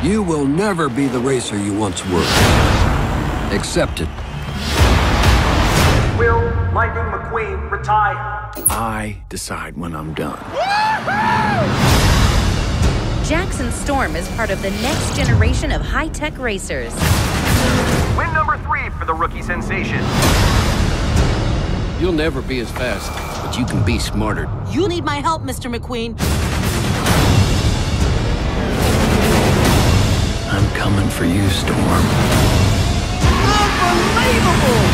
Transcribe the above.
You will never be the racer you once were. Accept it. Will Lightning McQueen retire? I decide when I'm done. Jackson Storm is part of the next generation of high-tech racers. Win number 3 for the rookie sensation. You'll never be as fast, but you can be smarter. You need my help, Mr. McQueen. I'm coming for you, Storm. Unbelievable!